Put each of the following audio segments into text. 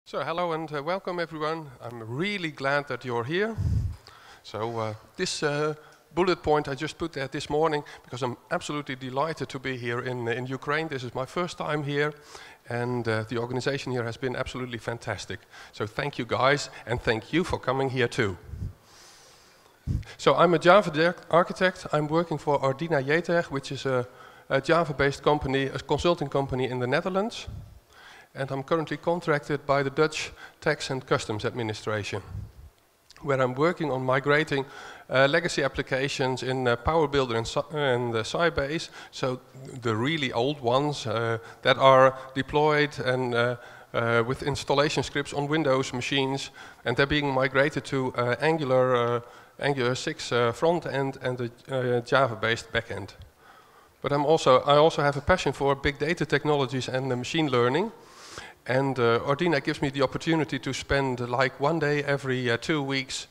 So hello and welcome everyone. I'm really glad that you're here. So this bullet point I just put there this morning because I'm absolutely delighted to be here in Ukraine. This is my first time here and the organization here has been absolutely fantastic. So thank you guys and thank you for coming here too. So I'm a Java architect. I'm working for Ordina Jeter, which is a Java-based company, a consulting company in the Netherlands. And I'm currently contracted by the Dutch Tax and Customs Administration, where I'm working on migrating legacy applications in Power Builder and Sybase, so the really old ones that are deployed and with installation scripts on Windows machines, and they're being migrated to Angular 6 front end and a Java-based back end. But I also have a passion for big data technologies and machine learning. And Ordina gives me the opportunity to spend like one day every 2 weeks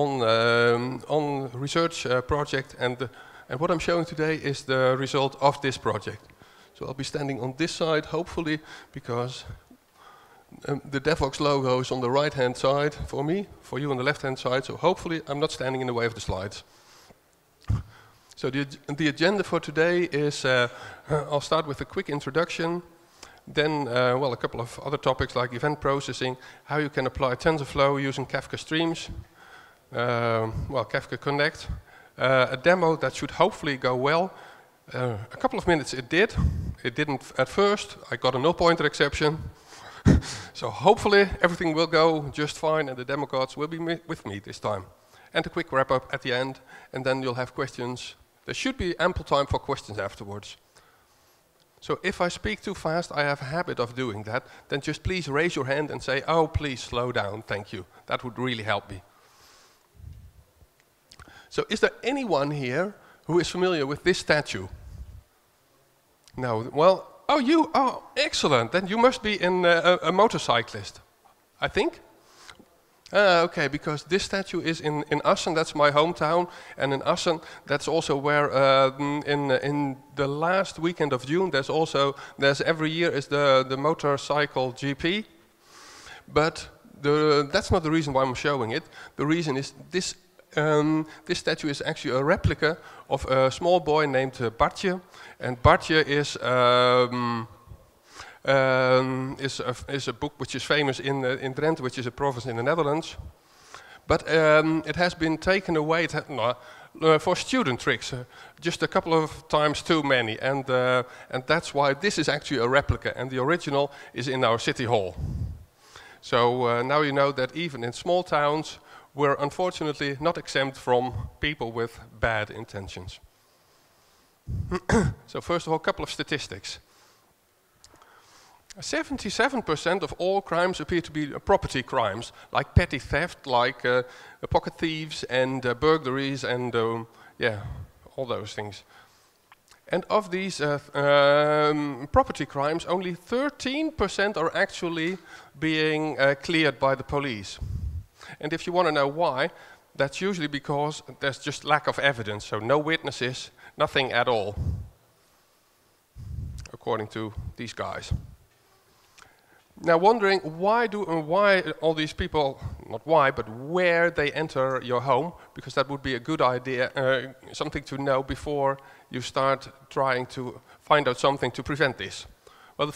on research project, and what I'm showing today is the result of this project. So I'll be standing on this side, hopefully, because the Devoxx logo is on the right-hand side for me, for you on the left-hand side. So hopefully I'm not standing in the way of the slides. So the agenda for today is I'll start with a quick introduction. Then, well, a couple of other topics like event processing, how you can apply TensorFlow using Kafka Streams, well, Kafka Connect, a demo that should hopefully go well. A couple of minutes it did. It didn't at first. I got a null pointer exception. So hopefully everything will go just fine and the demo gods will be with me this time. And a quick wrap up at the end, and then you'll have questions. There should be ample time for questions afterwards. So if I speak too fast, I have a habit of doing that, then just please raise your hand and say, oh, please slow down, thank you. That would really help me. So is there anyone here who is familiar with this statue? No, well, oh, you, oh, excellent. Then you must be a motorcyclist, I think. Okay, because this statue is in Assen, that's my hometown, and in Assen, that's also where in the last weekend of June, there's every year is the motorcycle GP, but that's not the reason why I'm showing it. The reason is this statue is actually a replica of a small boy named Bartje, and Bartje is a book which is famous in Drenthe, which is a province in the Netherlands. But it has been taken away for student tricks, just a couple of times too many. And that's why this is actually a replica, and the original is in our city hall. So now you know that even in small towns, we're unfortunately not exempt from people with bad intentions. So first of all, a couple of statistics. 77% of all crimes appear to be property crimes, like petty theft, like pocket thieves and burglaries and yeah, all those things. And of these property crimes, only 13% are actually being cleared by the police. And if you want to know why, that's usually because there's just lack of evidence, so no witnesses, nothing at all, according to these guys. Now wondering why all these people, not why, but where they enter your home, because that would be a good idea, something to know before you start trying to find out something to prevent this. Well,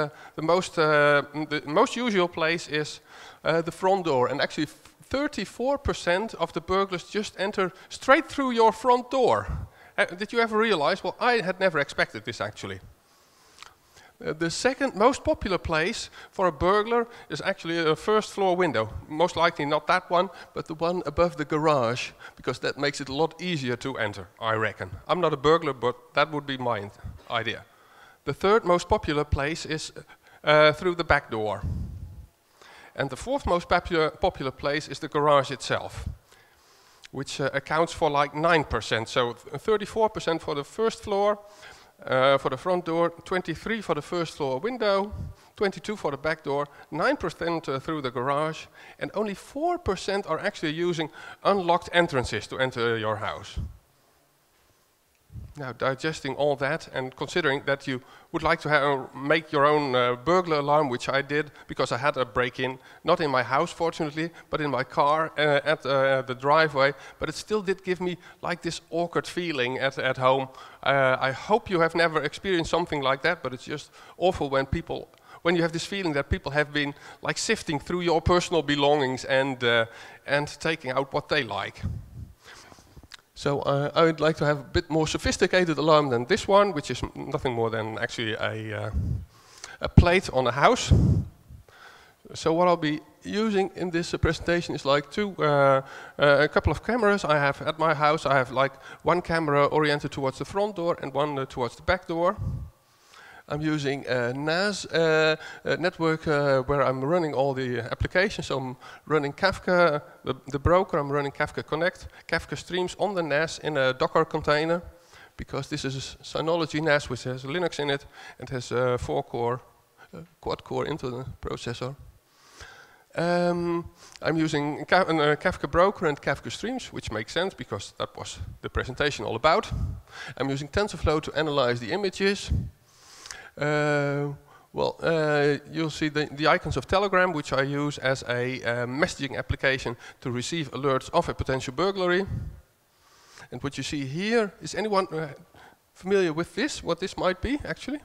the most usual place is the front door, and actually 34% of the burglars just enter straight through your front door. Did you ever realize? Well, I had never expected this actually. The second most popular place for a burglar is actually a first floor window. Most likely not that one, but the one above the garage, because that makes it a lot easier to enter, I reckon. I'm not a burglar, but that would be my idea. The third most popular place is through the back door. And the fourth most popular place is the garage itself, which accounts for like 9%. So 34% for the first floor, for the front door, 23% for the first floor window, 22% for the back door, 9% through the garage, and only 4% are actually using unlocked entrances to enter your house. now digesting all that and considering that you would like to make your own burglar alarm, which I did because I had a break-in, not in my house fortunately, but in my car at the driveway, but it still did give me like this awkward feeling at home. I hope you have never experienced something like that, but it's just awful when you have this feeling that people have been like sifting through your personal belongings and taking out what they like. So I would like to have a bit more sophisticated alarm than this one, which is nothing more than actually a plate on a house. So what I'll be using in this presentation is like a couple of cameras I have at my house. I have like one camera oriented towards the front door and one towards the back door. I'm using a NAS network where I'm running all the applications. So I'm running Kafka, the broker, I'm running Kafka Connect, Kafka Streams on the NAS in a Docker container, because this is a Synology NAS which has Linux in it and has a 4-core, quad-core Intel processor. I'm using Kafka Broker and Kafka Streams, which makes sense because that was the presentation all about. I'm using TensorFlow to analyze the images. You'll see the icons of Telegram, which I use as a messaging application to receive alerts of a potential burglary. And what you see here, is anyone familiar with this, what this might be actually?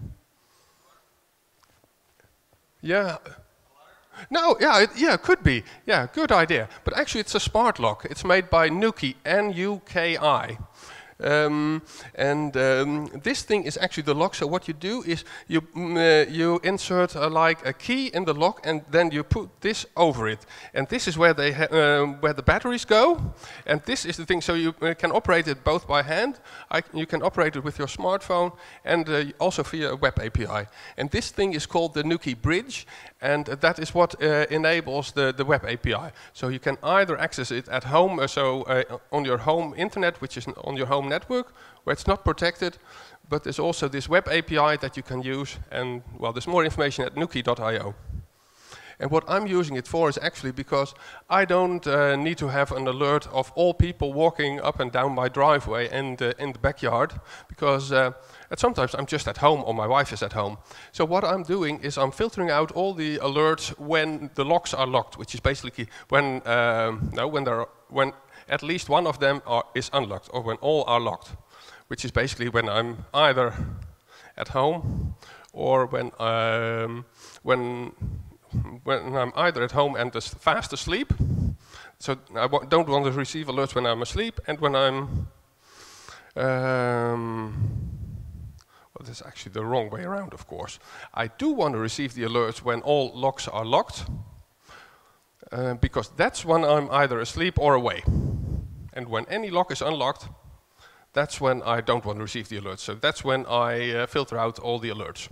Yeah. No, yeah, could be. Yeah, good idea. But actually it's a smart lock. It's made by Nuki, N-U-K-I. This thing is actually the lock. So what you do is you insert like a key in the lock, and then you put this over it. And this is where where the batteries go. And this is the thing. So you can operate it both by hand. You can operate it with your smartphone, and also via a web API. And this thing is called the Nuki Bridge, and that is what enables the web API. So you can either access it at home, on your home internet, which is on your home network, where it's not protected, but there's also this web API that you can use, and well, there's more information at nuki.io. And what I'm using it for is actually because I don't need to have an alert of all people walking up and down my driveway and in the backyard, because sometimes I'm just at home or my wife is at home. So what I'm doing is I'm filtering out all the alerts when the locks are locked, which is basically when at least one of them is unlocked, or when all are locked, which is basically when I'm either at home or when I'm either at home and fast asleep. So I don't want to receive alerts when I'm asleep, and when I'm well, that's actually the wrong way around, of course. I do want to receive the alerts when all locks are locked, because that's when I'm either asleep or away. And when any lock is unlocked, that's when I don't want to receive the alerts. So that's when I filter out all the alerts.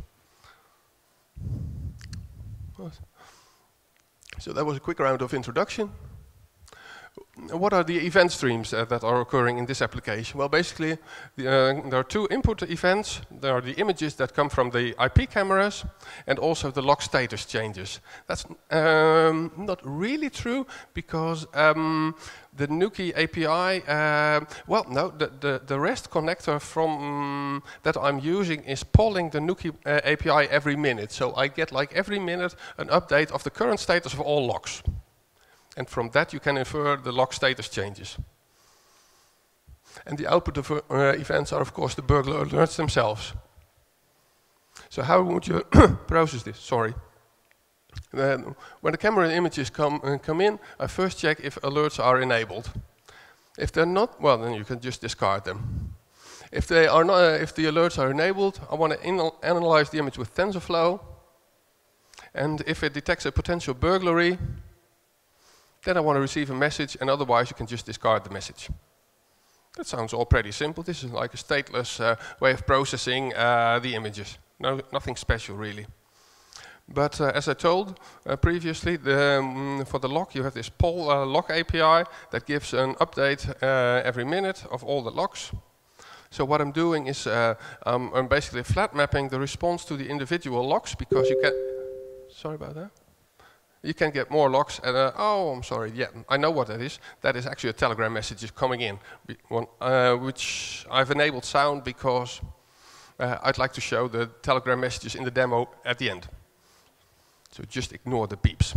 So that was a quick round of introduction. What are the event streams that are occurring in this application? Well, basically, there are two input events. There are the images that come from the IP cameras, and also the lock status changes. That's not really true, because the Nuki API, the REST connector from that I'm using is polling the Nuki API every minute. So I get like every minute an update of the current status of all locks. And from that you can infer the lock status changes. And the output of events are of course the burglar alerts themselves. So how would you process this? Sorry. When the camera images come in, I first check if alerts are enabled. If they're not, well, then you can just discard them. If they are not, if the alerts are enabled, I want to analyze the image with TensorFlow. And if it detects a potential burglary, then I want to receive a message, and otherwise you can just discard the message. That sounds all pretty simple. This is like a stateless way of processing the images. Nothing special really. But as I told previously, for the lock you have this poll lock API that gives an update every minute of all the locks. So what I'm doing is I'm basically flat mapping the response to the individual locks, because you can... Sorry about that. you can get more locks. And oh, I'm sorry. Yeah, I know what that is. That is actually a Telegram message coming in, which I've enabled sound because I'd like to show the Telegram messages in the demo at the end. So just ignore the beeps.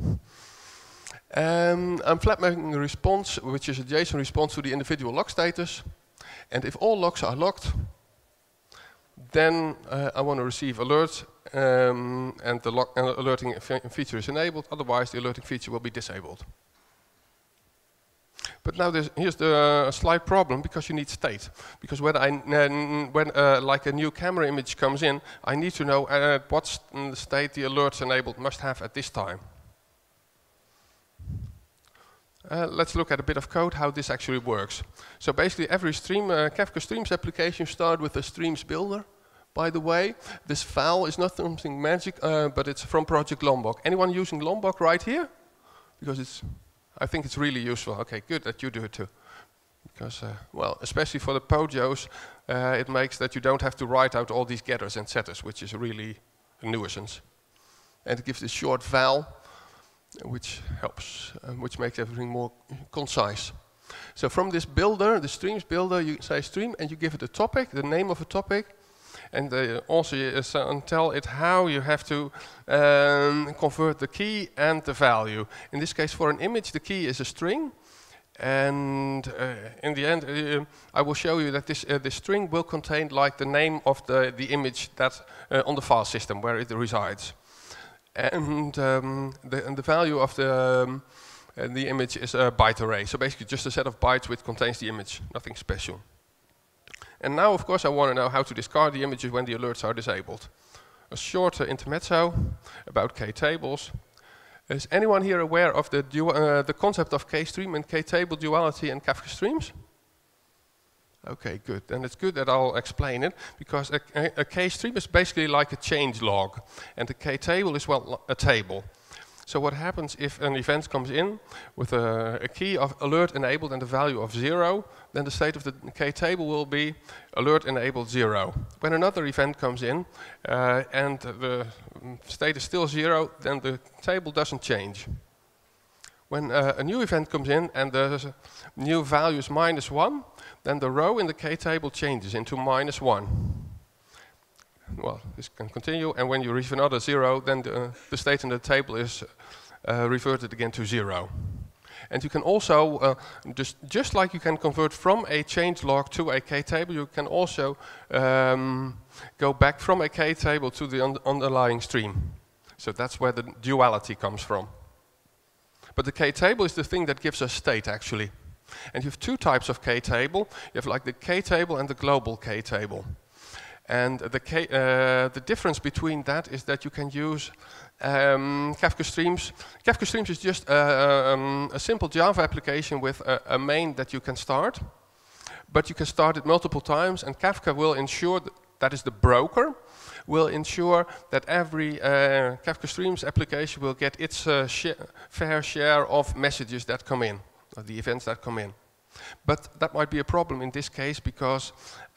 I'm flatmaking a response, which is a JSON response to the individual lock status. And if all locks are locked, then I want to receive alerts, and the alerting feature is enabled. Otherwise, the alerting feature will be disabled. But now here's the slight problem, because you need state. Because when like a new camera image comes in, I need to know at what state the alerts enabled must have at this time. Let's look at a bit of code how this actually works. So basically every Kafka Streams application starts with a Streams builder. By the way, this file is not something magic, but it's from Project Lombok. Anyone using Lombok right here? Because I think it's really useful. Okay, good that you do it too. Because, well, especially for the POJOs, it makes that you don't have to write out all these getters and setters, which is really a nuisance. And it gives this short val, which helps, which makes everything more concise. So from this builder, the Streams builder, you say stream and you give it a topic, the name of a topic, and also tell it how you have to convert the key and the value. In this case, for an image, the key is a string, and in the end, I will show you that this string will contain like the name of the image that on the file system where it resides. And the value of the image is a byte array. So basically just a set of bytes which contains the image, nothing special. And now, of course, I want to know how to discard the images when the alerts are disabled. A short intermezzo about K-tables. Is anyone here aware of the concept of K-stream and K-table duality in Kafka Streams? Okay, good. And it's good that I'll explain it, because a K-stream is basically like a change log, and a K-table is, well, a table. So what happens if an event comes in with a key of alert enabled and the value of 0, then the state of the K-table will be alert enabled 0. When another event comes in and the state is still 0, then the table doesn't change. When a new event comes in and the new value is -1, then the row in the K-table changes into -1. Well, this can continue, and when you reach another 0, then the state in the table is reverted again to 0. And you can also, just like you can convert from a change log to a K-table, you can also go back from a K-table to the underlying stream. So that's where the duality comes from. But the K-table is the thing that gives us state, actually. And you have two types of K-table. You have like the K-table and the global K-table. And the difference between that is that you can use Kafka Streams. Kafka Streams is just a simple Java application with a main that you can start. But you can start it multiple times, and Kafka will ensure that is the broker, will ensure that every Kafka Streams application will get its fair share of messages that come in, or the events that come in. But that might be a problem in this case, because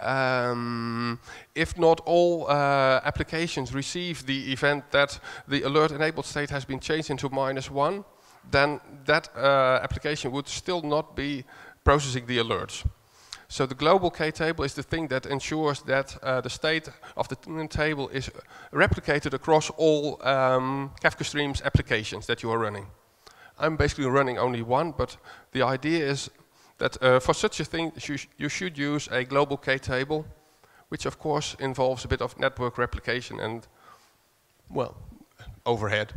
if not all applications receive the event that the alert enabled state has been changed into -1, then that application would still not be processing the alerts. So the global K-table is the thing that ensures that the state of the table is replicated across all Kafka Streams applications that you are running. I'm basically running only one, but the idea is that for such a thing you should use a global K-table, which of course involves a bit of network replication and, well, overhead.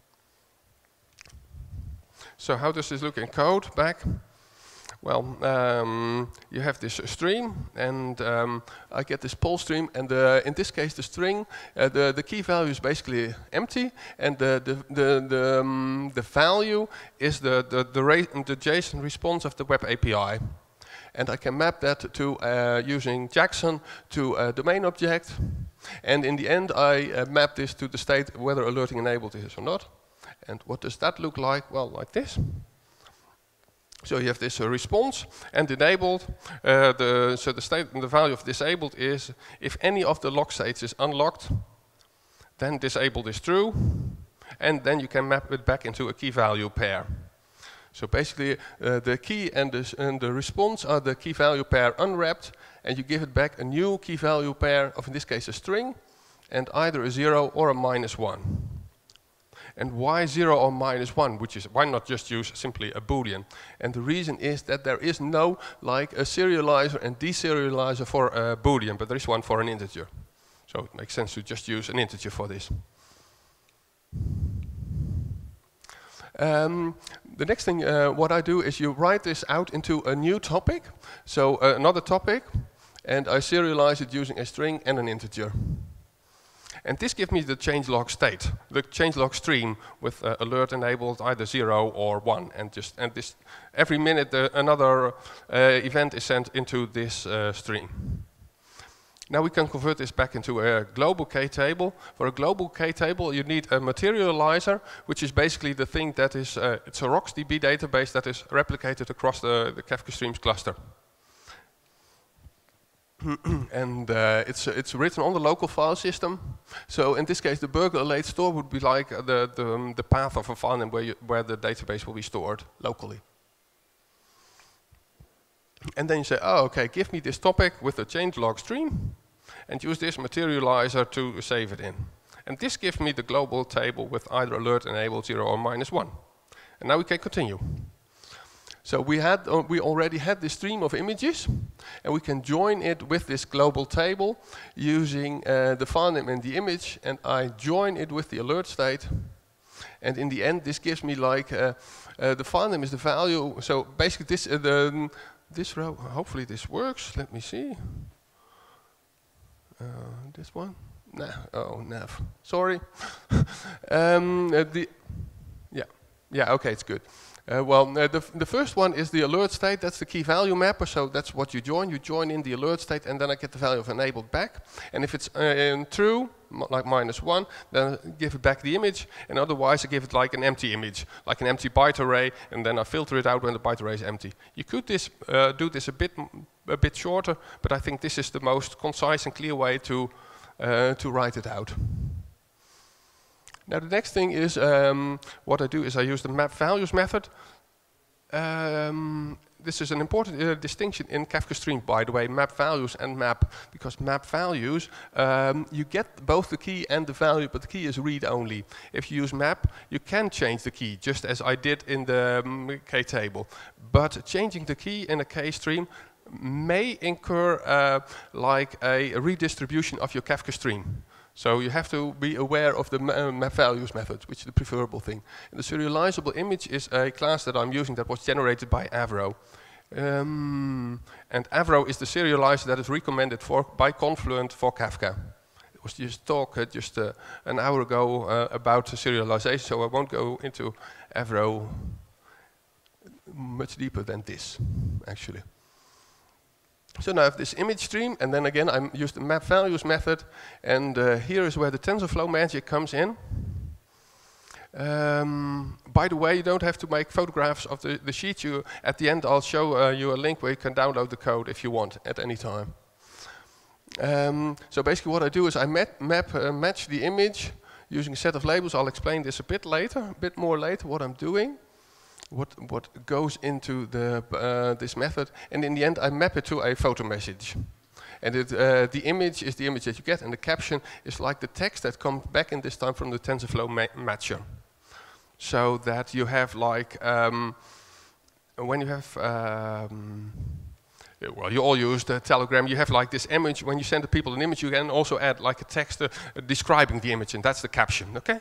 So how does this look in code back? Well, you have this stream, and I get this poll stream, and in this case the string, the key value is basically empty, and the value is the JSON response of the web API. And I can map that to using Jackson to a domain object, and in the end I map this to the state whether alerting enabled is or not. And what does that look like? Well, like this. So you have this response and enabled. So the state and the value of disabled is if any of the lock states is unlocked, then disabled is true. and then you can map it back into a key-value pair. So basically, the key and the response are the key-value pair unwrapped, and you give it back a new key-value pair of, in this case, a string, and either a 0 or a -1. And why 0 or -1? Why not just use simply a Boolean? And the reason is that there is no like a serializer and deserializer for a Boolean, but there is one for an integer. So it makes sense to just use an integer for this. The next thing what I do is you write this out into a new topic, so another topic, and I serialize it using a string and an integer. And this gives me the changelog state, the changelog stream with alert enabled either 0 or 1, and this every minute another event is sent into this stream. Now we can convert this back into a global k-table. For a global k-table, you need a materializer, which is basically the thing that is, it's a RocksDB database that is replicated across the Kafka Streams cluster. And it's written on the local file system. So in this case, the burglar-late store would be like the path of a file name where the database will be stored locally. And then you say, oh, okay, give me this topic with a changelog stream, and use this materializer to save it in. And this gives me the global table with either alert enabled 0 or -1. And now we can continue. So we already had this stream of images, and we can join it with this global table using the file name and the image, and I join it with the alert state. And in the end, this gives me like the file name is the value. So basically, this row, hopefully this works. Let me see. This one? Nah. Oh, nav. Sorry. Yeah. Okay, it's good. The first one is the alert state. That's the key value mapper. So that's what you join. You join in the alert state, and then I get the value of enabled back. And if it's true, like -1, then I give it back the image. And otherwise, I give it like an empty image, like an empty byte array. And then I filter it out when the byte array is empty. You could do this a bit shorter, but I think this is the most concise and clear way to write it out. Now the next thing is, what I do is I use the map values method. This is an important distinction in Kafka Stream, by the way, map values and map, because map values, you get both the key and the value, but the key is read-only. If you use map, you can change the key, just as I did in the k-table. But changing the key in a k-stream may incur like a redistribution of your Kafka Stream. So you have to be aware of the map values method, which is the preferable thing. And the serializable image is a class that I'm using that was generated by Avro. And Avro is the serializer that is recommended by Confluent for Kafka. It was just talk an hour ago about the serialization, so I won't go into Avro much deeper than this, actually. So now I have this image stream, and then again I use the map values method, and here is where the TensorFlow magic comes in. By the way, you don't have to make photographs of the sheet. At the end I'll show you a link where you can download the code if you want at any time. So basically what I do is I match the image using a set of labels. I'll explain this a bit more later what I'm doing. What goes into this method, and in the end I map it to a photo message. And the image is the image that you get, and the caption is like the text that comes back in this time from the TensorFlow matcher. So that you have like, when you have, well, you all use the Telegram, you have like this image. When you send the people an image, you can also add like a text describing the image, and that's the caption, okay?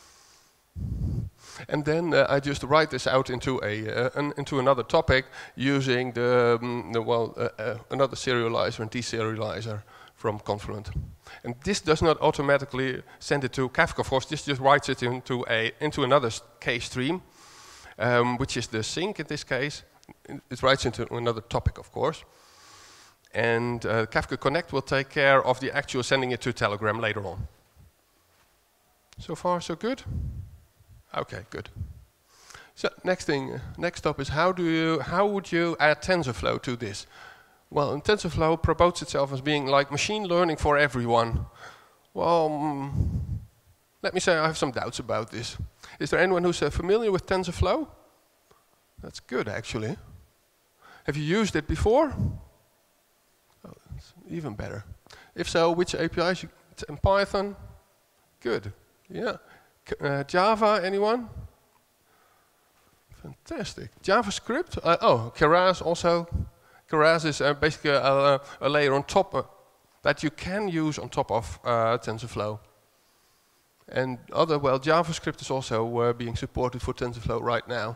And then I just write this out into another topic using another serializer and deserializer from Confluent. And this does not automatically send it to Kafka, of course. This just writes it into another k-stream, which is the sync in this case. It writes into another topic, of course. And Kafka Connect will take care of the actual sending it to Telegram later on. So far, so good? Okay, good. So next up is how would you add TensorFlow to this? Well, TensorFlow promotes itself as being like machine learning for everyone. Well, let me say I have some doubts about this. Is there anyone who's familiar with TensorFlow? That's good, actually. Have you used it before? Oh, that's even better. If so, which APIs? It's in Python? Good. Yeah. Java, anyone? Fantastic. JavaScript? Oh, Keras also. Keras is basically a layer on top that you can use on top of TensorFlow. And well, JavaScript is also being supported for TensorFlow right now.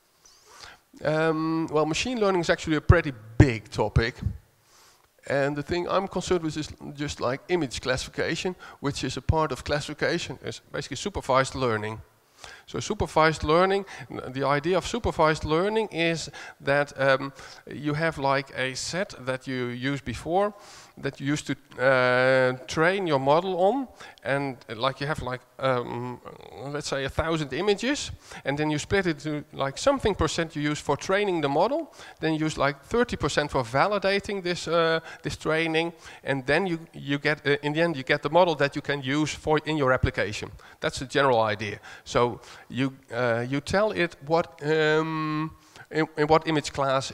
Well, machine learning is actually a pretty big topic. And the thing I'm concerned with is just like image classification, which is a part of classification, is basically supervised learning. So supervised learning, the idea of supervised learning is that you have like a set that you used before, that you used to train your model on, and like you have like, let's say 1,000 images, and then you split it to like something percent you use for training the model, then you use like 30% for validating this, this training, and then you get, in the end you get the model that you can use for in your application. That's the general idea. So you tell it what in what image class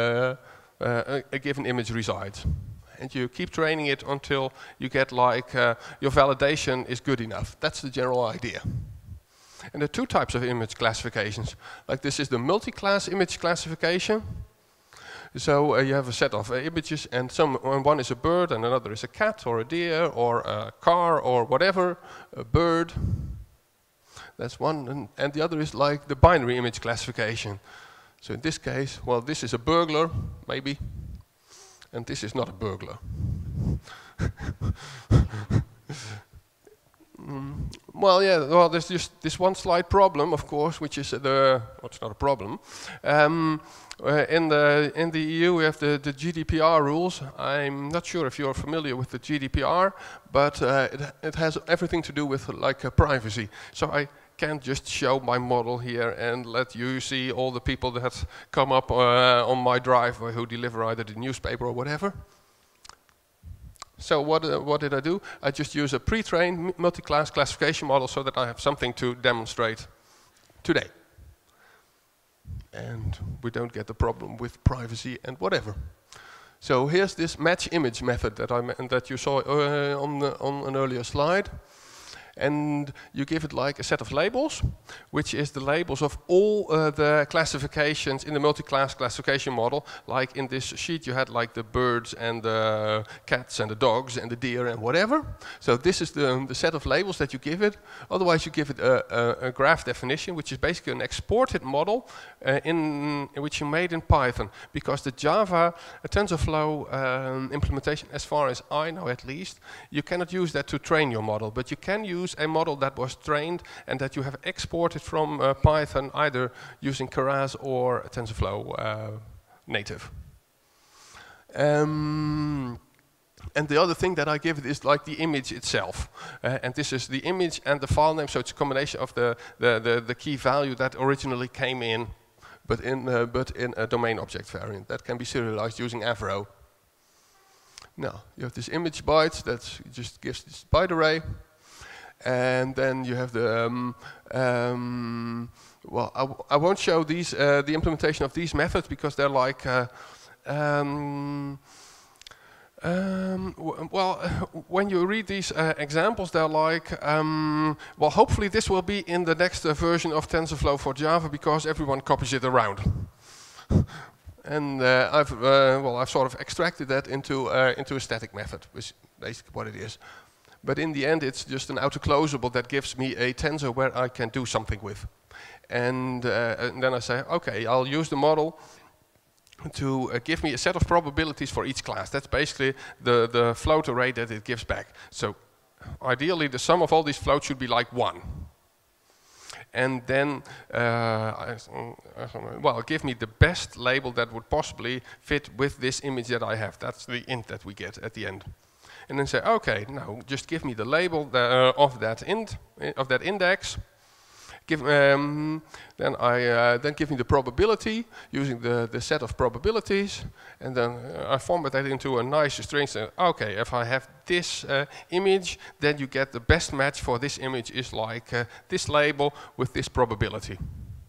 a given image resides, and you keep training it until you get like your validation is good enough. That's the general idea. And there are two types of image classifications. Like this is the multi-class image classification. So you have a set of images, and one is a bird, and another is a cat, or a deer, or a car, or whatever, a bird. That's one, and the other is like the binary image classification. So in this case, well, this is a burglar, maybe, and this is not a burglar. Well, yeah, well, there's just this one slight problem, of course, which is well, it's not a problem. In the EU, we have the GDPR rules. I'm not sure if you're familiar with the GDPR, but it has everything to do with like privacy. So I can't just show my model here and let you see all the people that come up on my driveway who deliver either the newspaper or whatever. So what did I do? I just use a pre-trained multi-class classification model so that I have something to demonstrate today. And we don't get the problem with privacy and whatever. So here's this match image method that you saw on an earlier slide. And you give it like a set of labels, which is the labels of all the classifications in the multi-class classification model. Like in this sheet you had like the birds and the cats and the dogs and the deer and whatever. So this is the set of labels that you give it. Otherwise you give it a graph definition, which is basically an exported model in which you made in Python. Because the Java TensorFlow implementation, as far as I know at least, you cannot use that to train your model, but you can use a model that was trained and that you have exported from Python, either using Keras or TensorFlow native. And the other thing that I give it is like the image itself. And this is the image and the file name, so it's a combination of the key value that originally came in, but in a domain object variant that can be serialized using Avro. Now, you have this image bytes that just gives this byte array. And then you have the, well, I won't show these, the implementation of these methods because they're like, well, when you read these examples, they're like, well, hopefully this will be in the next version of TensorFlow for Java because everyone copies it around. And I've sort of extracted that into a static method, which is basically what it is. But in the end, it's just an autoclosable that gives me a tensor where I can do something with. And then I say, okay, I'll use the model to give me a set of probabilities for each class. That's basically the float array that it gives back. So ideally, the sum of all these floats should be like 1. And then, well, give me the best label that would possibly fit with this image that I have. That's the int that we get at the end. And then say, okay, now just give me the label of that index. Then I give me the probability using the set of probabilities, and then I format that into a nice string. So, okay, if I have this image, then you get the best match for this image is like this label with this probability.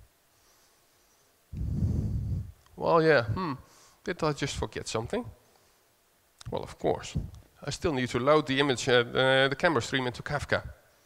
Well, yeah, did I just forget something? Well, of course. I still need to load the image, the camera stream into Kafka.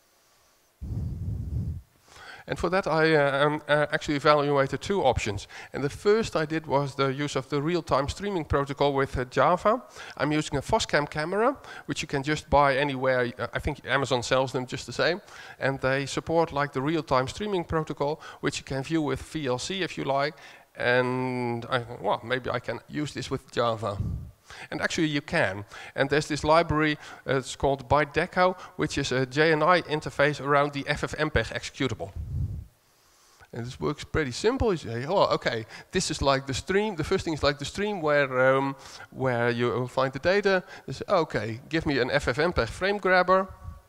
And for that, I actually evaluated two options. And the first I did was the use of the real-time streaming protocol with Java. I'm using a Foscam camera, which you can just buy anywhere. I think Amazon sells them just the same. And they support like the real-time streaming protocol, which you can view with VLC if you like. And well, maybe I can use this with Java. And actually you can. And there's this library, it's called ByteDeco, which is a JNI interface around the FFmpeg executable. And this works pretty simple. You say, oh, okay, this is like the stream. The first thing is like the stream where you find the data. You say, okay, give me an FFmpeg frame grabber.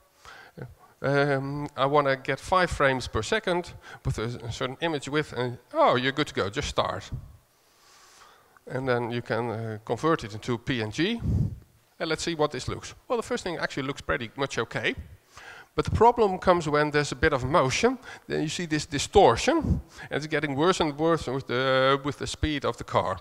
I want to get 5 frames per second with a certain image width, and oh, you're good to go, just start. And then you can convert it into PNG. And let's see what this looks. Well, the first thing actually looks pretty much okay. But the problem comes when there's a bit of motion. Then you see this distortion, and it's getting worse and worse with the speed of the car.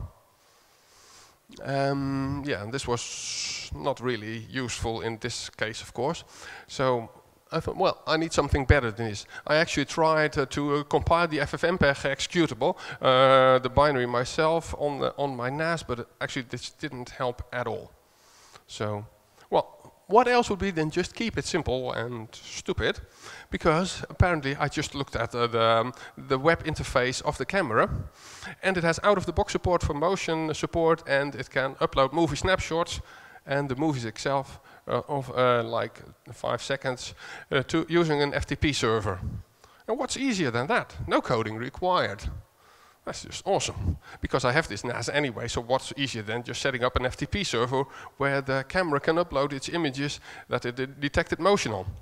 Yeah, and this was not really useful in this case, of course. So I thought, well, I need something better than this. I actually tried to compile the FFmpeg executable, the binary myself on my NAS, but actually this didn't help at all. So, well, what else would be than just keep it simple and stupid? Because apparently I just looked at the web interface of the camera, and it has out-of-the-box support for motion support, and it can upload movie snapshots and the movies itself of like 5 seconds to using an FTP server. And what's easier than that? No coding required. That's just awesome. Because I have this NAS anyway, so what's easier than just setting up an FTP server where the camera can upload its images that it detected motion on?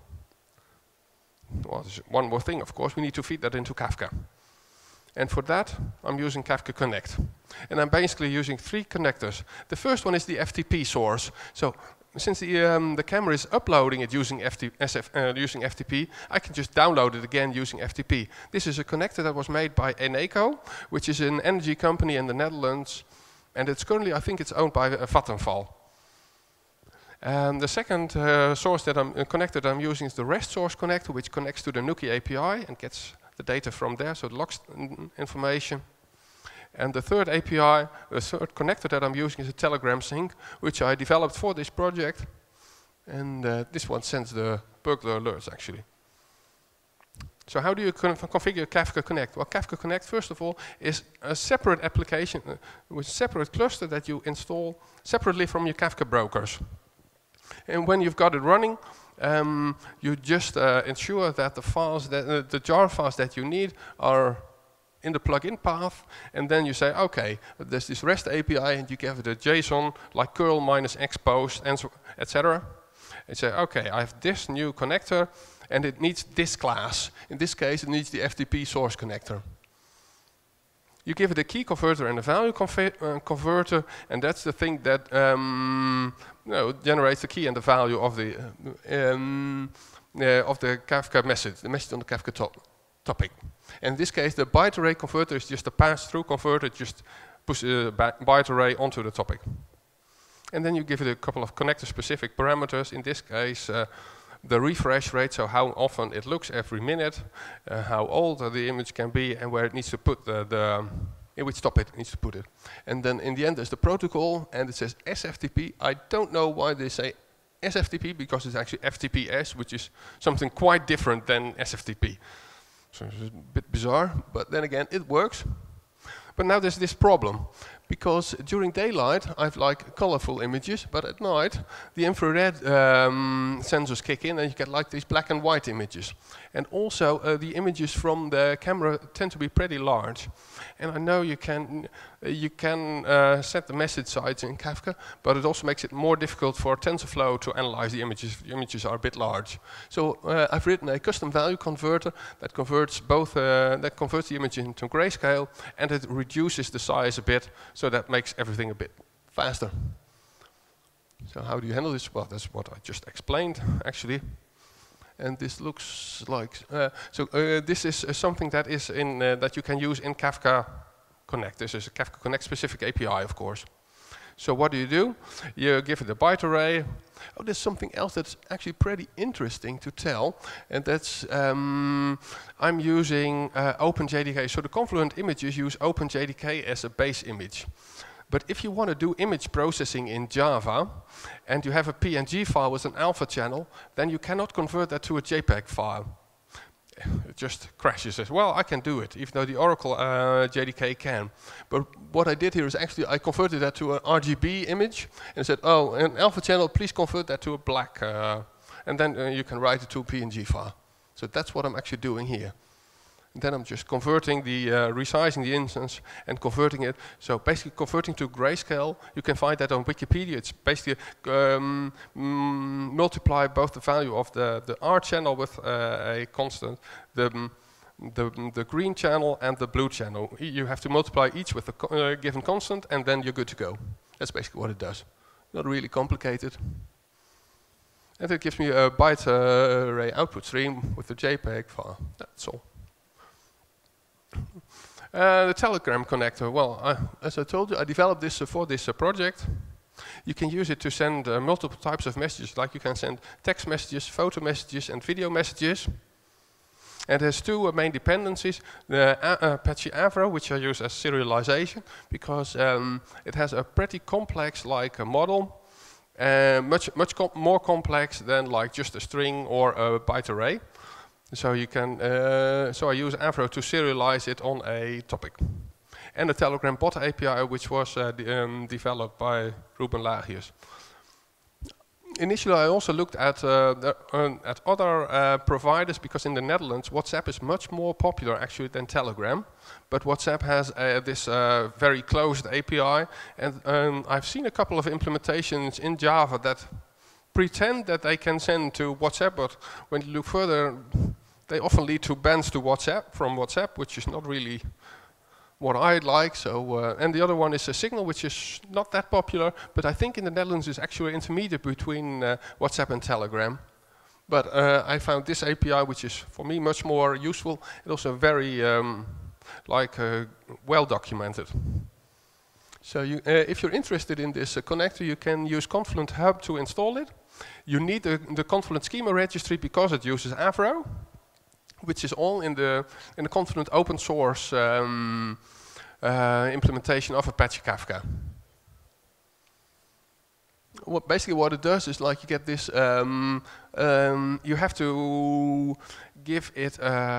Well, there's one more thing, of course. We need to feed that into Kafka. And for that, I'm using Kafka Connect. And I'm basically using 3 connectors. The first one is the FTP source. So since the camera is uploading it using FTP, I can just download it again using FTP. This is a connector that was made by Eneco, which is an energy company in the Netherlands. And it's currently, I think it's owned by Vattenfall. And the second connector that I'm using is the REST source connector, which connects to the Nuki API and gets the data from there, so it logs information. And the third API, the third connector that I'm using is a Telegram sync, which I developed for this project. And this one sends the burglar alerts, actually. So how do you configure Kafka Connect? Well, Kafka Connect, first of all, is a separate application with a separate cluster that you install separately from your Kafka brokers. And when you've got it running, you just ensure that the files, the jar files that you need are in the plugin path, and then you say, okay, there's this REST API, and you give it a JSON like curl minus expose, and so, etc. And say, okay, I have this new connector, and it needs this class. In this case, it needs the FTP source connector. You give it a key converter and a value converter, and that's the thing that generates the key and the value of the Kafka message, the message on the Kafka topic. In this case, the byte array converter is just a pass-through converter, just push a byte array onto the topic. And then you give it a couple of connector-specific parameters. In this case, the refresh rate, so how often it looks every minute, how old the image can be, and where it needs to put in which topic it needs to put it. And then in the end, there's the protocol, and it says SFTP. I don't know why they say SFTP, because it's actually FTPS, which is something quite different than SFTP. So it's a bit bizarre, but then again, it works. But now there's this problem, because during daylight I've like colorful images, but at night the infrared sensors kick in and you get like these black and white images. And also the images from the camera tend to be pretty large. And I know you can set the message size in Kafka, but it also makes it more difficult for TensorFlow to analyze the images. The images are a bit large. So I've written a custom value converter that converts both the image into grayscale, and it reduces the size a bit, so that makes everything a bit faster. So how do you handle this? Well, that's what I just explained, actually. And this looks like this is something that is in that you can use in Kafka Connect. This is a Kafka Connect specific API, of course. So what do? You give it a byte array. Oh, there's something else that's actually pretty interesting to tell, and that's I'm using OpenJDK. So the Confluent images use OpenJDK as a base image. But if you want to do image processing in Java, and you have a PNG file with an alpha channel, then you cannot convert that to a JPEG file. It just crashes. Says, well, I can do it, even though the Oracle JDK can. But what I did here is actually I converted that to an RGB image, and said, oh, an alpha channel, please convert that to a black. And then you can write it to a PNG file. So that's what I'm actually doing here. And then I'm just converting resizing the instance and converting it. So basically converting to grayscale, you can find that on Wikipedia. It's basically multiply both the value of the R channel with a constant, the green channel and the blue channel. You have to multiply each with a given constant, and then you're good to go. That's basically what it does. Not really complicated. And it gives me a byte array output stream with the JPEG file. That's all. The Telegram connector, well, as I told you, I developed this for this project. You can use it to send multiple types of messages, like you can send text messages, photo messages, and video messages. And it has two main dependencies, the Apache Avro, which I use as serialization, because it has a pretty complex model, much more complex than like just a string or a byte array. So you can, so I use Avro to serialize it on a topic. And the Telegram bot API, which was developed by Ruben Lagius. Initially, I also looked at other providers, because in the Netherlands, WhatsApp is much more popular actually than Telegram. But WhatsApp has this very closed API, and I've seen a couple of implementations in Java that pretend that they can send to WhatsApp, but when you look further, they often lead to bans to WhatsApp from WhatsApp, which is not really what I'd like. So, and the other one is a Signal, which is not that popular, but I think in the Netherlands is actually intermediate between WhatsApp and Telegram. But I found this API, which is for me much more useful, and also very well documented. So if you're interested in this connector, you can use Confluent Hub to install it. You need the Confluent schema registry because it uses Avro, which is all in the Confluent open source implementation of Apache Kafka. Basically what it does is like you get this, you have to give it,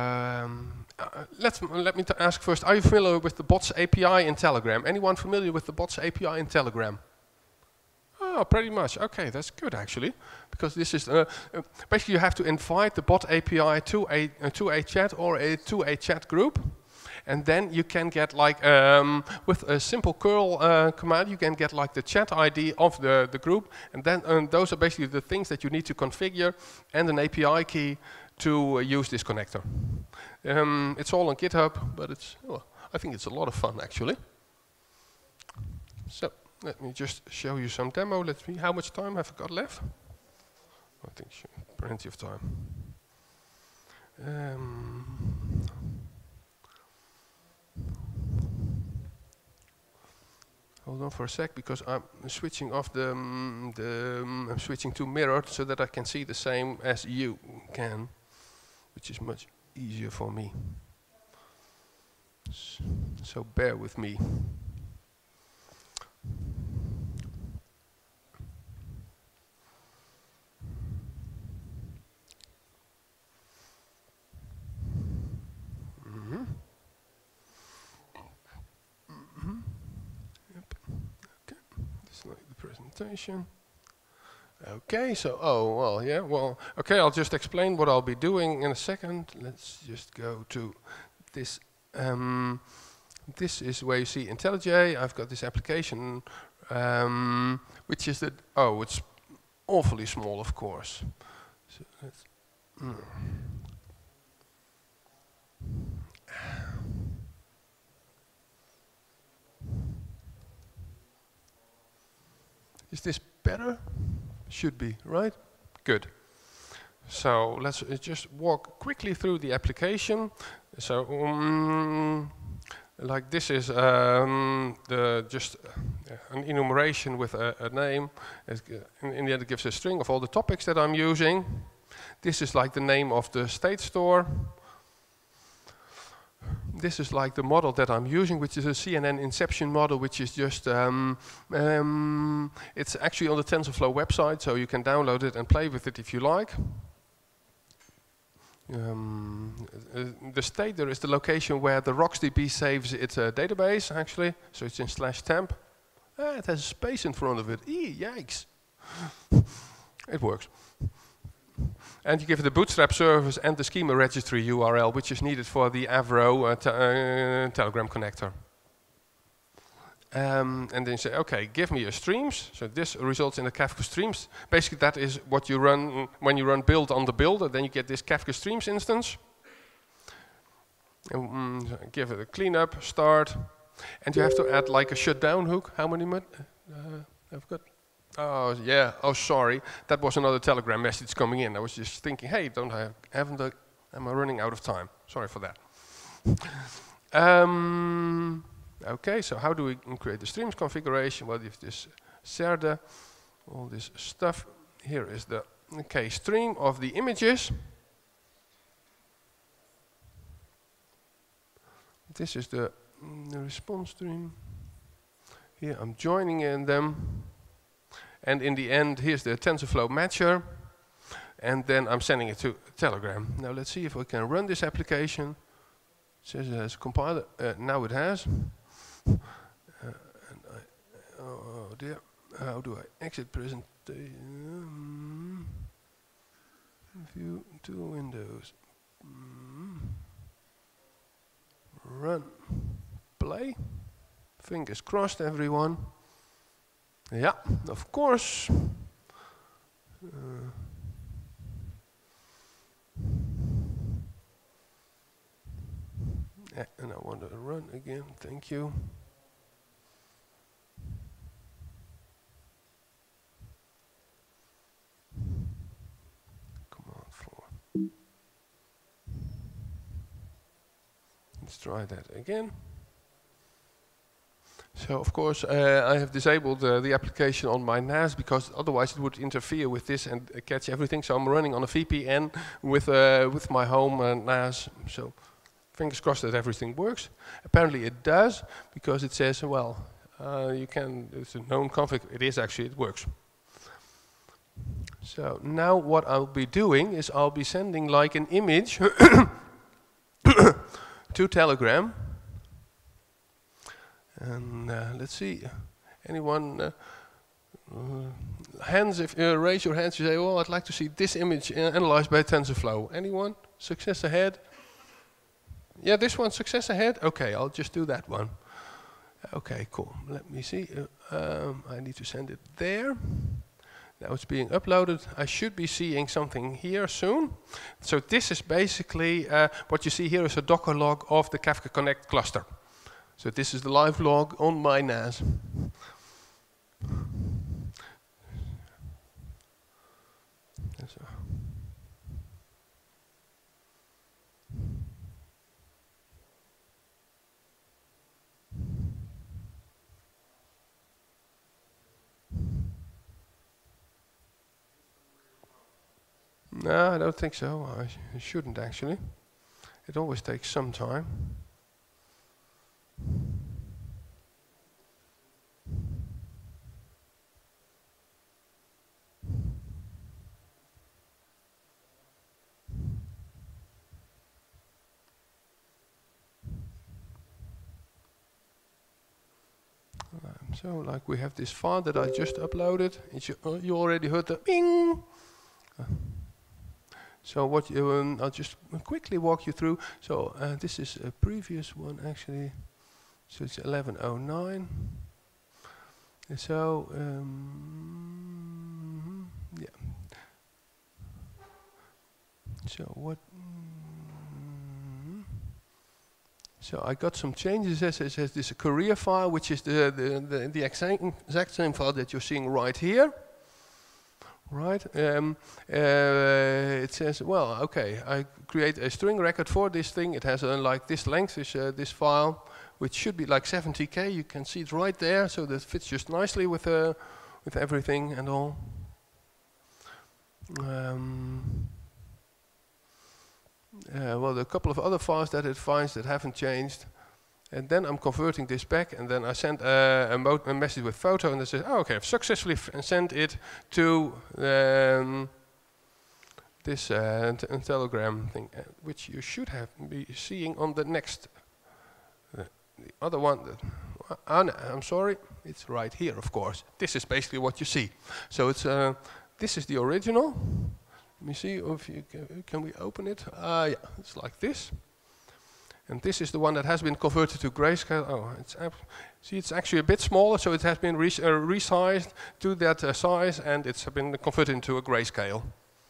let me ask first, are you familiar with the bots API in Telegram? Anyone familiar with the bots API in Telegram? Oh, pretty much. Okay, that's good actually, because this is basically you have to invite the bot API to a chat or to a chat group, and then you can get like with a simple curl command you can get like the chat ID of the group, and then those are basically the things that you need to configure, and an API key to use this connector. It's all on GitHub, but I think it's a lot of fun actually. So. Let me just show you some demo. Let's see, how much time have I got left? I think plenty of time. Hold on for a sec, because I'm switching off I'm switching to mirrored so that I can see the same as you can, which is much easier for me. So bear with me. Yep. presentation. Okay, so, oh, well, yeah, well, okay, I'll just explain what I'll be doing in a second. Let's just go to this. This is where you see IntelliJ. I've got this application, which is the, oh, it's awfully small, of course. So let's, Is this better? Should be, right? Good. So let's just walk quickly through the application. So, like this is just an enumeration with a name. In the end, it gives a string of all the topics that I'm using. This is like the name of the state store. This is like the model that I'm using, which is a CNN inception model, which is just, it's actually on the TensorFlow website, so you can download it and play with it if you like. The state there is the location where the RocksDB saves its database, actually, so it's in /temp. It has a space in front of it. Yikes. It works. And you give it the bootstrap service and the schema registry URL, which is needed for the Avro Telegram connector. And then you say, okay, give me your streams. So this results in the Kafka streams. Basically, that is what you run when you run build on the builder. Then you get this Kafka streams instance. And, give it a cleanup, start. And you have to add like a shutdown hook. How many I've got? Oh, yeah. Oh, sorry. That was another Telegram message coming in. I was just thinking, hey, am I running out of time? Sorry for that. Okay, so how do we create the streams configuration? Well, if this Serde, all this stuff. Here is the stream of the images. This is the response stream. Here I'm joining in them. And in the end, here's the TensorFlow matcher. And then I'm sending it to Telegram. Now let's see if we can run this application. It says it has a compiler. Now it has. Oh dear. How do I exit presentation? View to Windows. Run. Play. Fingers crossed, everyone. Yeah, of course. And I want to run again. Thank you. Command 4. Let's try that again. So of course I have disabled the application on my NAS because otherwise it would interfere with this and catch everything. So I'm running on a VPN with my home NAS. So fingers crossed that everything works. Apparently it does because it says, well, you can. It's a known config. It is actually, it works. So now what I'll be doing is I'll be sending like an image to Telegram. And let's see, anyone, hands, if raise your hands, you say, well, I'd like to see this image analyzed by TensorFlow. Anyone? Success ahead? Yeah, this one, success ahead? Okay, I'll just do that one. Okay, cool. Let me see. I need to send it there. Now it's being uploaded. I should be seeing something here soon. So this is basically, what you see here is a Docker log of the Kafka Connect cluster. So this is the live log on my NAS. No, I don't think so. I shouldn't actually. It always takes some time. So like we have this file that I just uploaded. You already heard the bing. So what I'll just quickly walk you through. So this is a previous one actually. So it's 1109. So yeah. So what? So I got some changes. It says this career file, which is the exact same file that you're seeing right here. Right. It says, well, okay, I create a string record for this thing. It has like this length, this file, which should be like 70K. You can see it right there, so that fits just nicely with everything and all. Well, there are a couple of other files that it finds that haven't changed. And then I'm converting this back, and then I send a message with photo, and it says, oh, okay, I've successfully sent it to this Telegram thing, which you should be seeing on the next, the other one. No, I'm sorry, it's right here, of course. This is basically what you see. So it's this is the original. Let me see if you can we open it. Yeah, it's like this. And this is the one that has been converted to grayscale. Oh, it's actually a bit smaller, so it has been resized to that size, and it's been converted into a grayscale.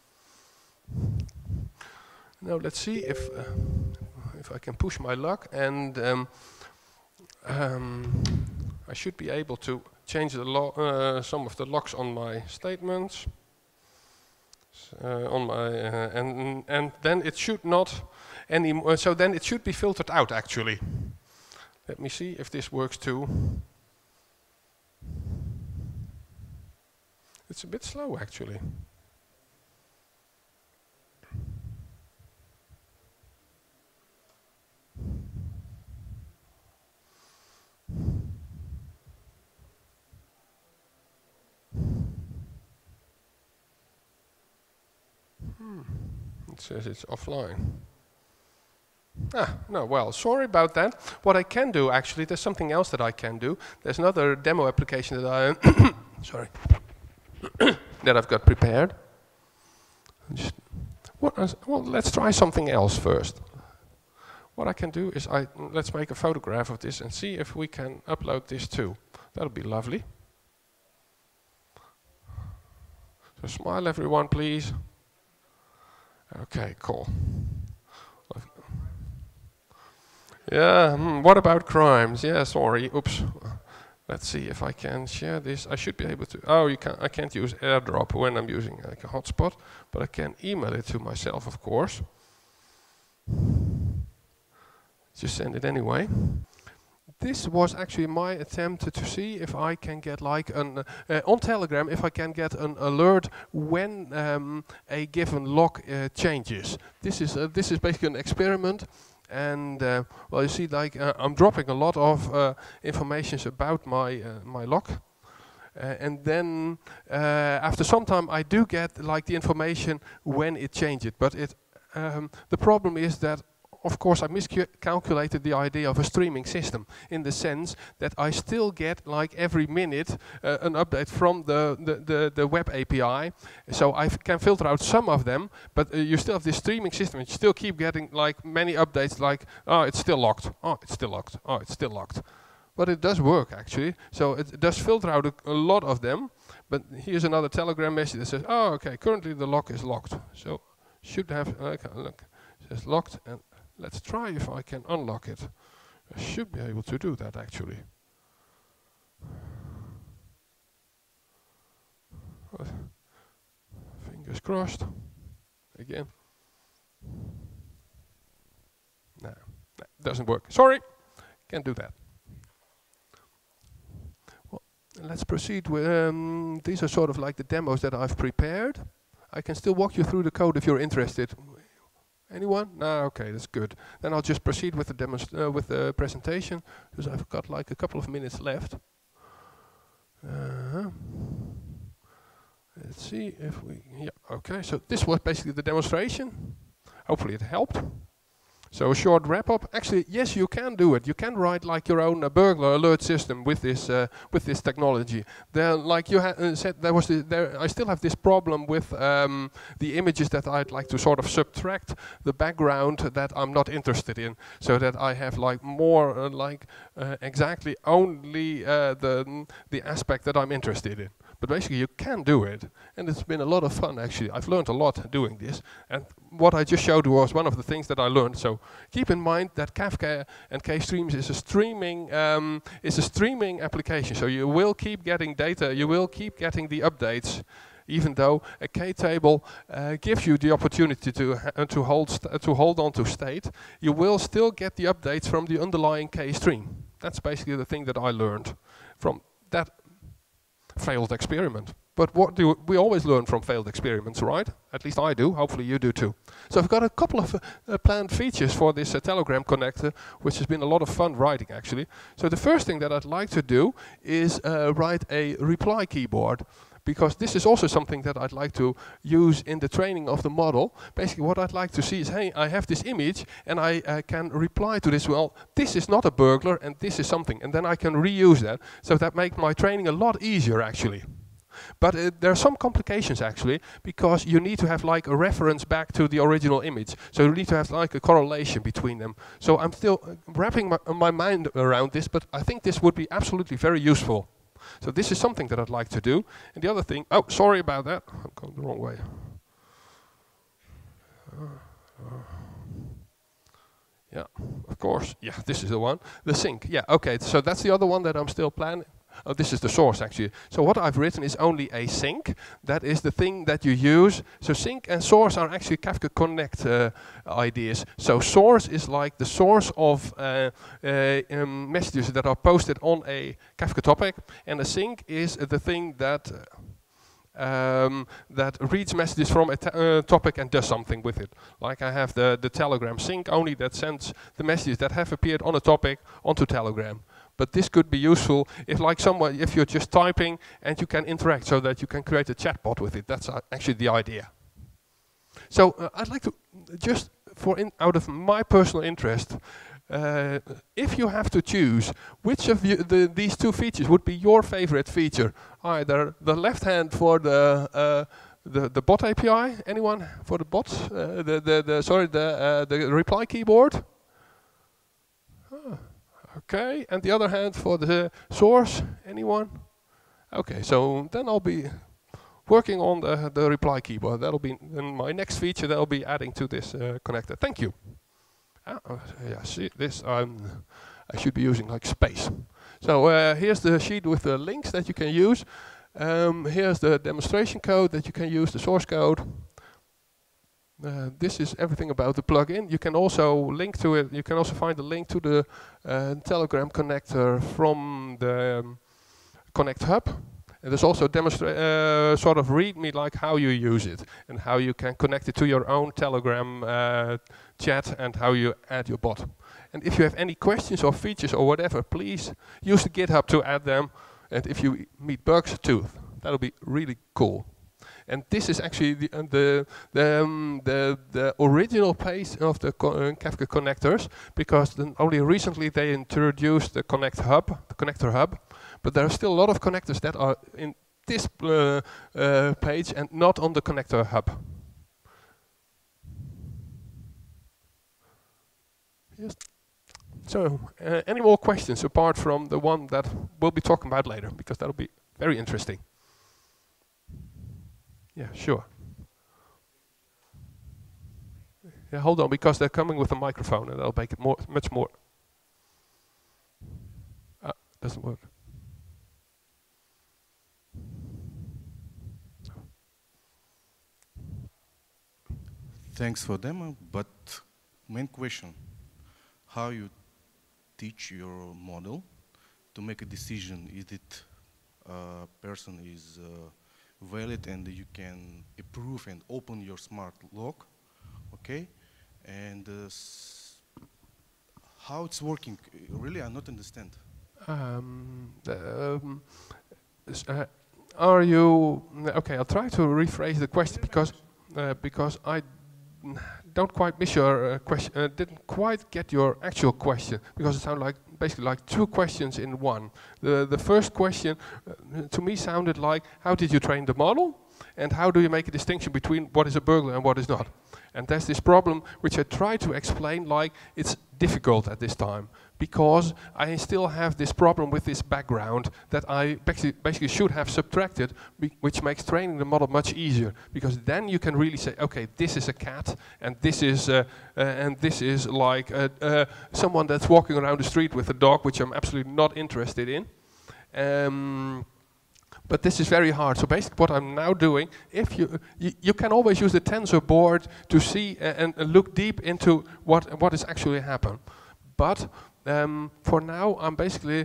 Now let's see if I can push my luck, and I should be able to change the some of the locks on my statements. On my and then it should not anymore. So then it should be filtered out actually. Let me see if this works too. It's a bit slow actually. It says it's offline. No, well, sorry about that. What I can do, actually, there's something else that I can do. There's another demo application that I, sorry, that I've got prepared. Well, let's try something else first. What I can do is, let's make a photograph of this and see if we can upload this too. That'll be lovely. So smile everyone, please. Okay, cool. Yeah, what about crimes? Yeah, sorry, oops. Let's see if I can share this. I should be able to. Oh, I can't use AirDrop when I'm using like a hotspot, but I can email it to myself, of course. Just send it anyway. This was actually my attempt to see if I can get like an on Telegram, if I can get an alert when a given lock changes. This is basically an experiment, and well, you see, like I'm dropping a lot of information about my lock, and then after some time I do get like the information when it changes. But the problem is that, of course, I miscalculated the idea of a streaming system in the sense that I still get like every minute an update from the web API. So I can filter out some of them, but you still have this streaming system and you still keep getting like many updates like, oh, it's still locked, oh, it's still locked, oh, it's still locked. But it does work actually. So it does filter out a lot of them. But here's another Telegram message that says, oh, okay, currently the lock is locked. So should have, okay, look, it says locked, and let's try if I can unlock it. I should be able to do that actually. Fingers crossed. Again. No, doesn't work. Sorry, can't do that. Well, let's proceed with, these are sort of like the demos that I've prepared. I can still walk you through the code if you're interested. Anyone? No, okay, that's good. Then I'll just proceed with the presentation, because I've got like a couple of minutes left. Let's see if we, yeah, okay, so this was basically the demonstration. Hopefully it helped. So a short wrap-up. Actually, yes, you can do it. You can write like your own burglar alert system with this technology. There, like you said, I still have this problem with the images that I'd like to sort of subtract the background that I'm not interested in, so that I have like more exactly only the aspect that I'm interested in. But basically you can do it, and it's been a lot of fun actually. I've learned a lot doing this, and what I just showed was one of the things that I learned. So keep in mind that Kafka and KStreams is a streaming application. So you will keep getting data, you will keep getting the updates, even though a K-table gives you the opportunity to hold on to state. You will still get the updates from the underlying KStream. That's basically the thing that I learned from that failed experiment. But what do we always learn from failed experiments, right? At least I do, hopefully you do too. So I've got a couple of planned features for this Telegram connector, which has been a lot of fun writing actually. So the first thing that I'd like to do is write a reply keyboard, because this is also something that I'd like to use in the training of the model. Basically what I'd like to see is, hey, I have this image and I can reply to this, well, this is not a burglar and this is something, and then I can reuse that. So that makes my training a lot easier actually. But there are some complications actually, because you need to have like a reference back to the original image. So you need to have like a correlation between them. So I'm still wrapping my mind around this, but I think this would be absolutely very useful. So this is something that I'd like to do. And the other thing, oh, sorry about that, I'm going the wrong way. Yeah, of course, yeah, this is the one. The sync, yeah, okay, so that's the other one that I'm still planning. Oh, this is the source actually. So what I've written is only a sync. That is the thing that you use. So sync and source are actually Kafka Connect ideas. So source is like the source of messages that are posted on a Kafka topic, and a sync is the thing that that reads messages from a topic and does something with it. Like I have the Telegram sync only that sends the messages that have appeared on a topic onto Telegram. But this could be useful if if you're just typing and you can interact, so that you can create a chatbot with it. That's actually the idea. So I'd like to just, out of my personal interest, if you have to choose, which of these two features would be your favorite feature? Either the left hand for the bot API, anyone for the bots? The reply keyboard. Okay, and the other hand for the source, anyone? Okay, so then I'll be working on the reply keyboard. That'll be in my next feature that I'll be adding to this connector. Thank you. Yeah, see this, I should be using like space. So here's the sheet with the links that you can use. Here's the demonstration code that you can use, the source code. This is everything about the plugin. You can also link to it. You can also find a link to the Telegram connector from the Connect Hub. And there's also sort of README like how you use it and how you can connect it to your own Telegram chat and how you add your bot. And if you have any questions or features or whatever, please use the GitHub to add them. And if you meet bugs too, that'll be really cool. And this is actually the original page of the Kafka connectors, because only recently they introduced the connector hub. But there are still a lot of connectors that are in this page and not on the connector hub. Yes. So, any more questions apart from the one that we'll be talking about later, because that'll be very interesting. Yeah, sure. Yeah, hold on, because they're coming with a microphone, and that'll make it much more. Doesn't work. Thanks for demo, but main question: how you teach your model to make a decision? Is it person is valid and you can approve and open your smart lock, okay? And how it's working? Really, I not understand. Are you okay? I'll try to rephrase the question because I don't quite miss your question. Didn't quite get your actual question because it sounded like basically like two questions in one. The first question to me sounded like, how did you train the model, and how do you make a distinction between what is a burglar and what is not? And there's this problem which I try to explain, like it's difficult at this time because I still have this problem with this background that I basically should have subtracted, which makes training the model much easier, because then you can really say, okay, this is a cat, and this is like someone that's walking around the street with a dog, which I'm absolutely not interested in. But this is very hard. So basically what I'm now doing, if you can always use the tensor board to see and look deep into what is actually happening. But for now, I'm basically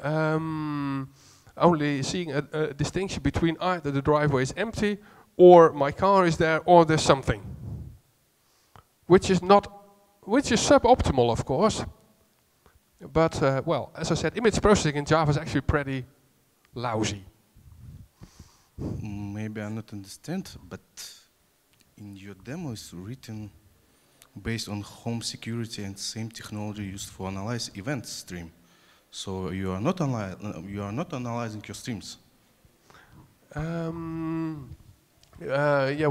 only seeing a distinction between either the driveway is empty, or my car is there, or there's something. Which is suboptimal, of course. But well, as I said, image processing in Java is actually pretty lousy. Maybe I not understand, but in your demo it's written based on home security and same technology used for analyze event stream. So you are not analyzing your streams. Yeah.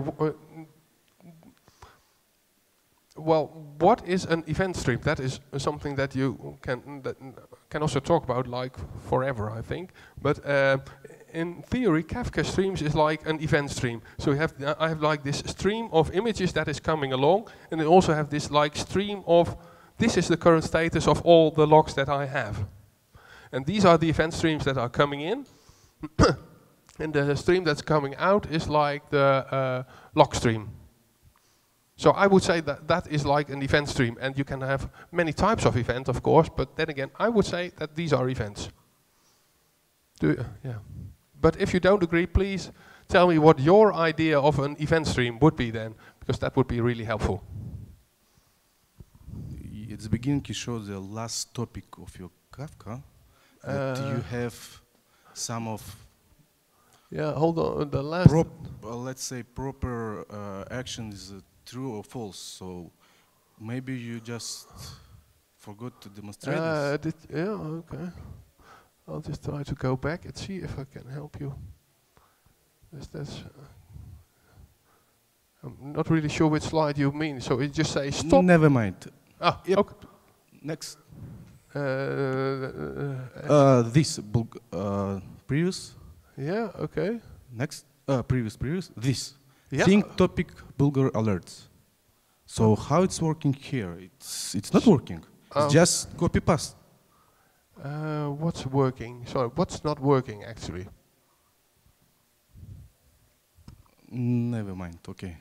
Well, what is an event stream? That is something that you can also talk about like forever, I think. But in theory, Kafka streams is like an event stream. So I have like this stream of images that is coming along, and I also have this like stream of, this is the current status of all the logs that I have. And these are the event streams that are coming in. And the stream that's coming out is like the log stream. So I would say that that is like an event stream, and you can have many types of event, of course, but then again, I would say that these are events. Yeah. But if you don't agree, please tell me what your idea of an event stream would be then, because that would be really helpful. At the beginning, you showed the last topic of your Kafka, that you have some of yeah, hold on, the last... let's say proper action is true or false, so maybe you just forgot to demonstrate this. Yeah, okay. I'll just try to go back and see if I can help you. I'm not really sure which slide you mean, so it just says stop. Never mind. Ah, yep. okay. Next. This previous. Yeah, okay. Next. Previous. This. Yeah. Think topic Bulgar alerts. So how it's working here? It's not working. It's just copy paste. What's working? Sorry, what's not working actually? Never mind. Okay.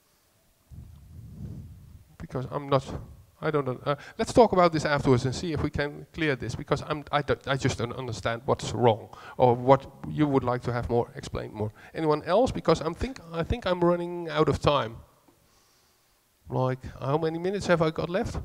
Because I don't know. Let's talk about this afterwards and see if we can clear this, because I just don't understand what's wrong, or what you would like to have more explained more. Anyone else? Because I think I'm running out of time. Like, how many minutes have I got left?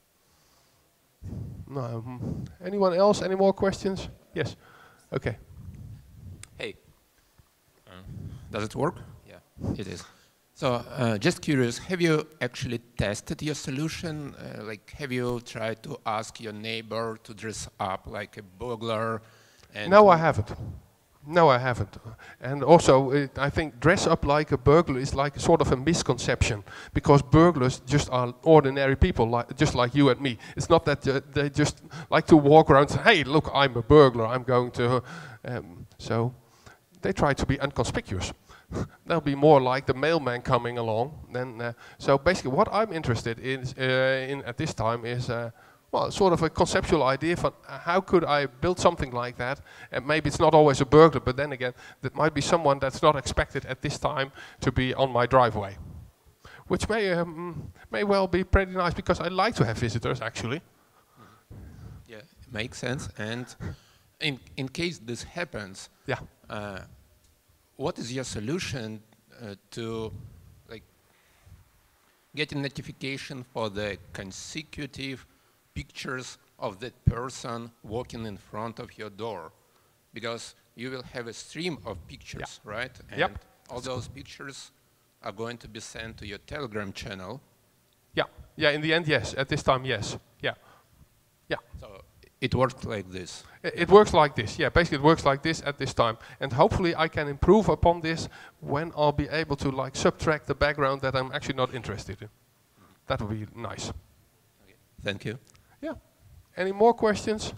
No. Anyone else? Any more questions? Yes. Okay. Hey. Does it work? Yeah, it is. So, just curious, have you actually tested your solution? Like, have you tried to ask your neighbor to dress up like a burglar? And No, I haven't. No, I haven't. And also, I think dress up like a burglar is like sort of a misconception, because burglars just are ordinary people, just like you and me. It's not that they just like to walk around and say, hey, look, I'm a burglar, I'm going to... so they try to be inconspicuous. They'll be more like the mailman coming along. So basically what I'm interested in at this time is well, sort of a conceptual idea for how could I build something like that. And maybe it's not always a burglar, but then again, that might be someone that's not expected at this time to be on my driveway. Which may well be pretty nice, because I like to have visitors, actually. Yeah, it makes sense. And in case this happens, yeah. What is your solution to like get a notification for the consecutive pictures of that person walking in front of your door? Because you will have a stream of pictures, right? And all those pictures are going to be sent to your Telegram channel. Yeah, yeah. In the end, yes. At this time, yes. Yeah, yeah. So it works like this. It works like this. Yeah, basically it works like this at this time, and hopefully I can improve upon this when I'll be able to like subtract the background that I'm actually not interested in. That would be nice. Okay. Thank you. Yeah. Any more questions?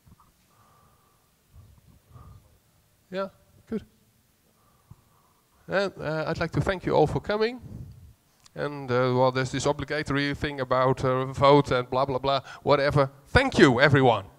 Yeah, good. And I'd like to thank you all for coming. And well, there's this obligatory thing about vote and blah, blah, blah, whatever. Thank you, everyone.